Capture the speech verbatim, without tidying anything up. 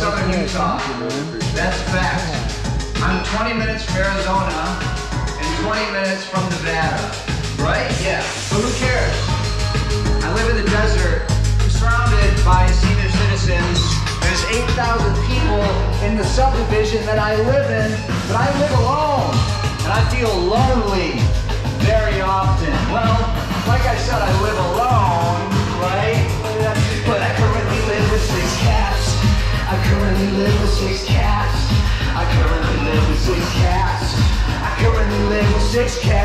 southern Utah. That's a fact. I'm twenty minutes from Arizona and twenty minutes from Nevada. Right? Yeah. But who cares? I live in the desert, surrounded by senior citizens. There's eight thousand people in the subdivision that I live in, but I live alone. And I feel lonely very often. Well, like I said, I live alone, right? But I currently live with six cats. I currently live with six cats. I currently live with six cats. I currently live with six cats.